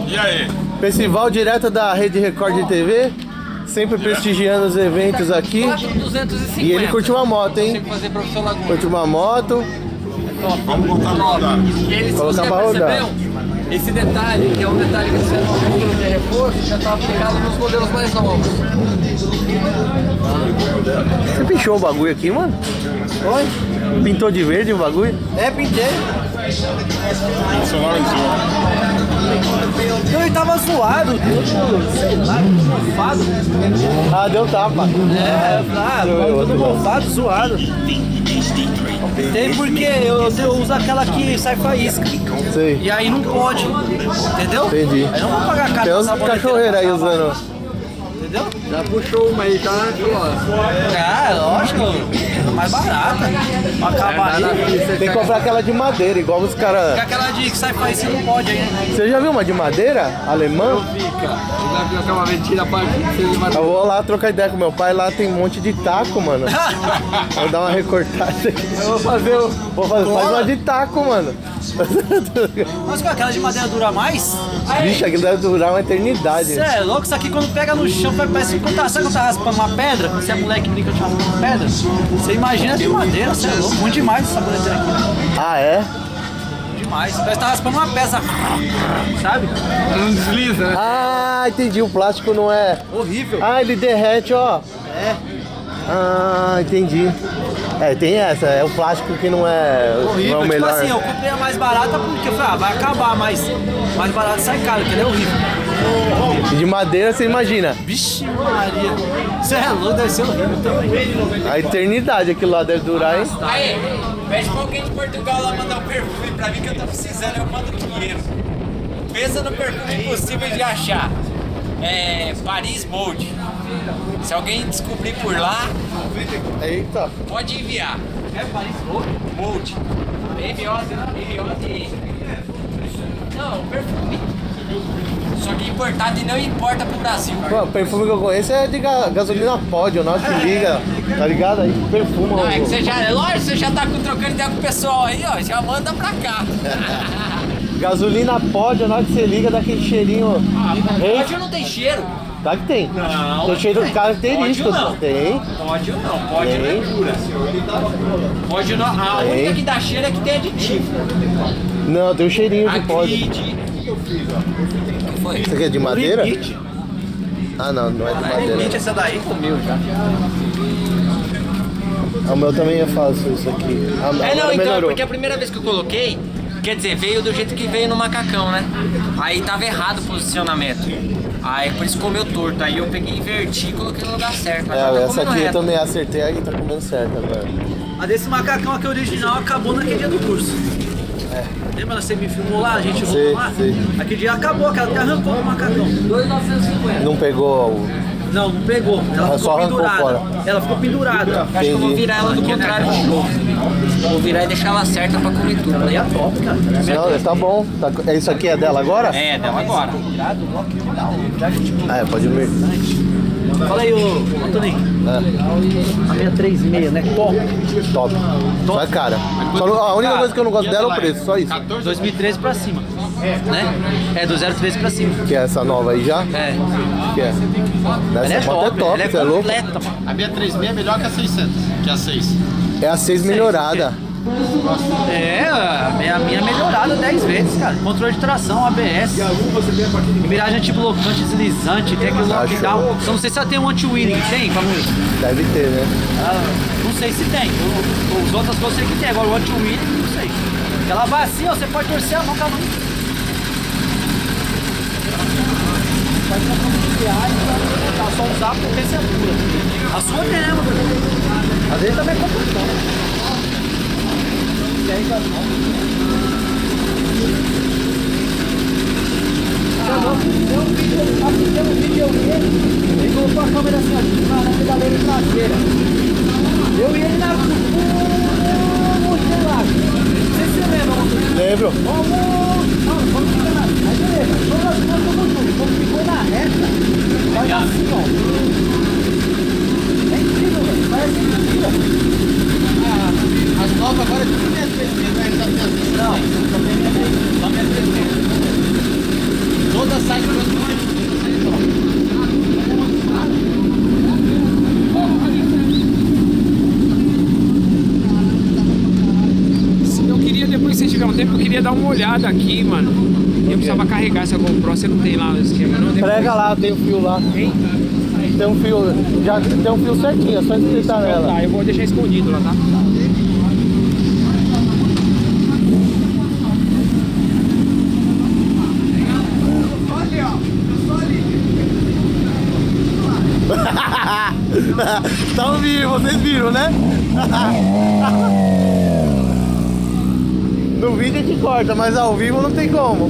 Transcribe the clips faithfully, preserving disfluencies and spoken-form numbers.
E aí? Festival direto da Rede Record de T V. Sempre prestigiando os eventos aqui. duzentos e cinquenta. E ele curte uma moto, hein? Fazer professor Laguna. Curte uma moto. Vamos botar pra rodar. E ele, se Colocar você pra rodar. percebeu, esse detalhe, que é um detalhe que você não de reforço, já estava aplicado nos modelos mais novos. Você pinchou o bagulho aqui, mano? Oi? Pintou de verde o bagulho? É, pintei. Personalizou. Não, ele tava zoado, todo, sei lá, todo mofado. Ah, deu tapa. É, ah, todo mofado, zoado. Tem porque eu, eu uso aquela que sai faísca. Sei. E aí não pode, entendeu? Entendi. Aí não vou pagar caro. Tem uns pra saboneteira cachorreiros aí pra lavar. usando. Entendeu? Já puxou uma aí, tá? Ah, lógico. Mais barata. Pra acabar aí. Tem que comprar aquela de madeira, igual os Porque caras. aquela de que sai faísca não pode aí, né? Você já viu uma de madeira? Alemã? Fica. Já viu aquela mentira pra Eu vou lá trocar ideia com meu pai, lá tem um monte de taco, mano. Vou dar uma recortada aqui. Eu vou fazer, o- vou fazer faz uma de taco, mano. Mas com aquela de madeira dura mais? Vixe, aquilo deve durar uma eternidade. Cê é louco, isso aqui quando pega no chão, vai- parece que quando tá, sabe quando tá raspando uma pedra? Você é moleque brinca de raspando uma pedra? Você imagina de madeira, você é louco. Muito demais essa saboneteira aqui. Ah, é? Demais. Parece que tá raspando uma peça. Sabe? Não desliza, né? Ah, entendi. O plástico não é. Horrível. Ah, ele derrete, ó. É. Ah, entendi. É, tem essa. É o plástico que não é, não é Horrível. o Tipo melhor. assim, eu comprei a mais barata porque eu falei, ah, vai acabar, mas mais barato sai caro, porque ele é horrível. E de madeira, você imagina. Vixe Maria. Você é louco, deve ser horrível também. A eternidade aquilo lá deve durar, hein? Aí, pede pra alguém de Portugal lá mandar um perfume pra mim que eu tô precisando, eu mando dinheiro. Pensa no perfume impossível de achar. É Paris Mold. Se alguém descobrir por lá, Eita. pode enviar. É Paris Mold? Mold. M O D E. Não, perfume. Só que importado e não importa pro Brasil. Pô, o perfume que eu conheço é de ga gasolina pódio, não que liga, tá ligado? Aí perfuma. Não, é que o- você já, lógico, você já tá com- trocando ideia com o pessoal aí, ó, já manda pra cá. Gasolina pódio, na hora que você liga, dá aquele cheirinho. Ei, Pódio não tem cheiro. tá que tem. Não, Tem cheiro característico. Pódio não. Tem. Pódio não, pódio não é pura. Pódio não, a Tem. única que dá cheiro é que tem aditivo. Não, tem um cheirinho de pódio. Agride. Foi. Isso aqui é de madeira? Limite. Ah, não, não é de madeira. Limite essa daí comeu já. O meu também é fácil isso aqui. Ah, É, não, agora então, é melhorou. porque a primeira vez que eu coloquei, quer dizer, veio do jeito que veio no macacão, né? Aí tava errado o posicionamento. Aí por isso comeu torto. Aí eu peguei, inverti e coloquei no lugar certo. Mas já É, tá essa comendo aqui eu reto. também acertei, aí tá comendo certo agora. A desse macacão aqui original acabou naquele dia do curso. Lembra, você me filmou lá, a gente Sei, rolou lá? sei. Aquele dia acabou, aquela até arrancou o macacão. dois mil novecentos e cinquenta. Não pegou o... Não, não pegou. Ela Ela só ficou arrancou pendurada. fora. Ela ficou pendurada. Acho que eu vou virar ela do contrário de novo. Vou virar e deixar ela certa pra comer tudo. Aí é top, cara. Não, tá bom. Tá... é Isso aqui é dela agora? É, dela agora. Ah, é, pode ver. Fala aí, ô, ô Toninho. É, A minha três e meia, né? Top. top. Só é cara. Só não- a única coisa que eu não gosto dela é o preço, só isso. dois mil e treze pra cima. Né? É, do zero treze pra cima. Que é essa nova aí já? É. Que é? Ela Essa é moto top, é top, ela é você é louco? completa, mano. A minha três seis é melhor que a seiscentos, que é a seis. É a seis melhorada. É, a minha, a minha melhorada dez vezes, cara. Controle de tração, A B S. Embreagem anti-blocante, deslizante, tem aquele Ah, lockdown. Só não sei se ela tem um anti-wheeling. Tem, Famulo? Deve ter, né? Ah, não sei se tem. O- Os outras coisas eu sei que tem. Agora o anti-wheeling, não sei. Ela vai assim, ó, você pode torcer a mão com a mão. Faz uma mão de viagem, tá só usar por terceira. A sua mesmo, às vezes também é complicado. dez a nove. Tem um vídeo, aqui tem um vídeo eu vi ele, ele colocou a câmera assim, ó, na na pedaleira traseira. Eu e ele na rua, sei lá, não sei se você lembra, Lembro. vamos, não, vamos ficar na, aí beleza, todas as duas estamos juntos, quando ficou na reta, vai assim, ó. É incrível, velho, parece incrível. As novas agora é tudo meia três seis, né? Ele tá pensando. Não, só tem minha três, só minha três. Todas toda sai de vocês. Eu queria, depois que você tiver um tempo, eu queria dar uma olhada aqui, mano. Eu precisava carregar essa GoPro, você não tem lá o esquema, não? Depois... Prega lá, tem o fio lá. Tem? Tem um fio, já tem um fio certinho, é só espetar nela. Tá, eu vou deixar escondido lá, tá? Tá ao vivo, vocês viram, né? No vídeo a gente corta, mas ao vivo não tem como.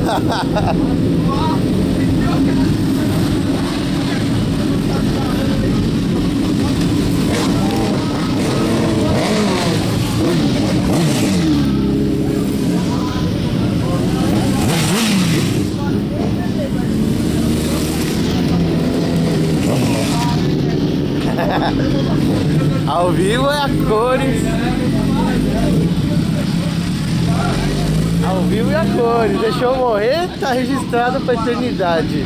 Ao vivo é a cores. Ao vivo é a cores. Deixou eu morrer, tá registrado pra eternidade.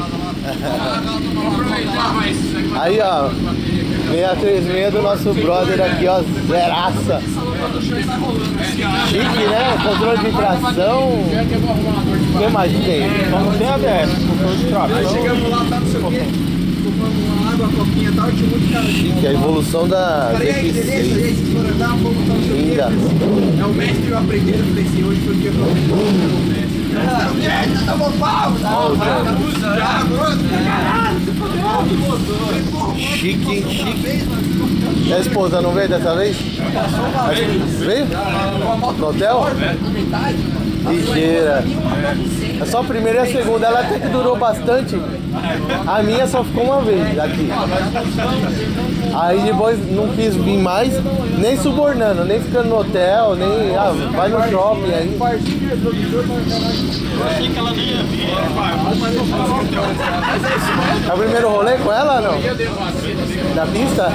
Aí, ó, seiscentos e trinta e seis do nosso brother aqui, ó, zeraça. Chique, né? Controle de tração. O que mais tem? Só não tem A B S, controle de tração. Aí chegamos lá, tá no seu quê? Tomamos uma água, a coquinha e tal, tinha muito cara de Chique, a evolução da Falei, aí, beleza, e aí, vocês foram andar, vamos botar no seu quê? Linda. É o mestre e o aprendiz, eu falei assim, hoje foi o dia que eu o mestre. Ah, o mestre, tá bom, pau! Chique, hein? Chique. E a esposa não veio dessa vez? Veio? No hotel? Ligeira. É só a primeira e a segunda. Ela até que durou bastante. A minha só ficou uma vez aqui. Aí depois não quis vir mais, nem subornando, nem ficando no hotel, nem. Ah, vai no shopping aí. É o primeiro rolê com ela ou não? Da pista?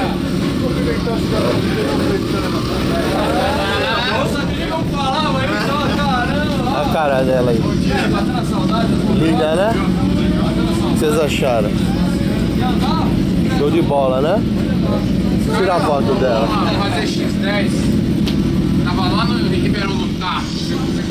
A cara dela aí. Linda, né? O que vocês acharam? Show de bola, né? Tira a foto dela. Fazer X dez. Tava lá no Ribeirão Lutar.